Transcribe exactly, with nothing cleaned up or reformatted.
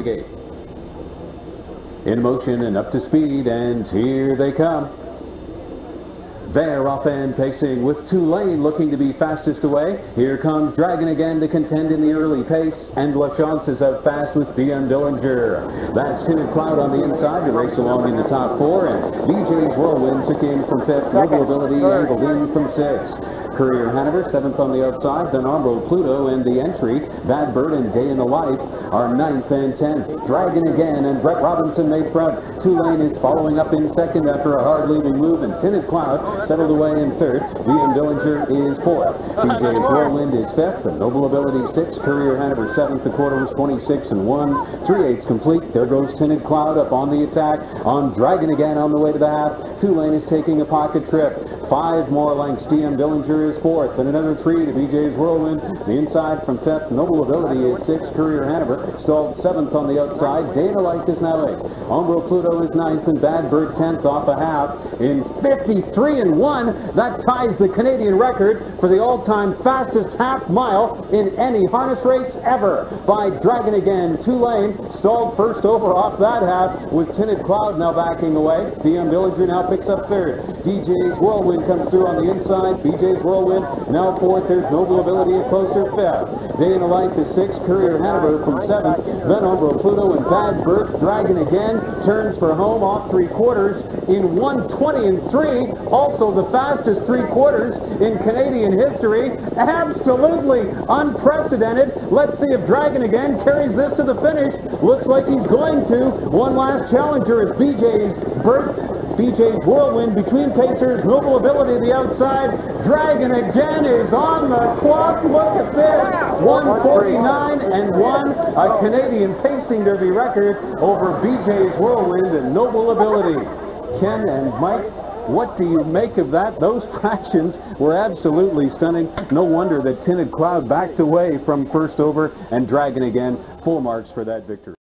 gate. In motion and up to speed, and here they come. They're off and pacing with Tulane looking to be fastest away. Here comes Dragon again to contend in the early pace, and LaChance is out fast with D M Dillinger. That's Tinted Cloud on the inside to race along in the top four, and B J's Whirlwind took in from fifth, Noble Ability angled in from sixth. Courier Hanover seventh on the outside, then Armbro Pluto and the entry. Bad Bird and Day in the Life are ninth and tenth. Dragon again and Brett Robinson made front. Tulane is following up in second after a hard leading move, and Tinted Cloud settled away in third. D M Dillinger is fourth. B J's Whirlwind is fifth, and Noble Ability sixth. Courier Hanover seventh. The quarter was twenty-six and one. Three eighths complete. There goes Tinted Cloud up on the attack on Dragon again on the way to the half. Tulane is taking a pocket trip. Five more lengths. D M Dillinger is fourth, and another three to B J's Whirlwind. The inside from fifth. Noble Ability is sixth. Courier Hanover stalled seventh on the outside. Day in the Life is now eighth. Armbro Pluto is ninth, and Bad Bird tenth off a half in fifty-three and one. That ties the Canadian record for the all-time fastest half mile in any harness race ever by Dragon again. Tulane stalled first over off that half with Tinted Cloud now backing away. D M Dillinger now picks up third. D J's Whirlwind comes through on the inside. B J's Whirlwind now fourth. There's Noble Ability is closer fifth. Day in the Life is sixth. Courier Hanover from seventh. Then Armbro Pluto and Bad Bird. Dragon again turns for home off three quarters in one twenty and three. Also the fastest three quarters in Canadian history. Absolutely unprecedented. Let's see if Dragon again carries this to the finish. Looks like he's going to. One last challenger is B J's Bird. B J's Whirlwind between pacers. Noble Ability the outside. Dragon again is on the clock. Look at this. one forty-nine and one. A Canadian pacing derby record over B J's Whirlwind and Noble Ability. Ken and Mike, what do you make of that? Those fractions were absolutely stunning. No wonder that Tinted Cloud backed away from first over, and Dragon again, full marks for that victory.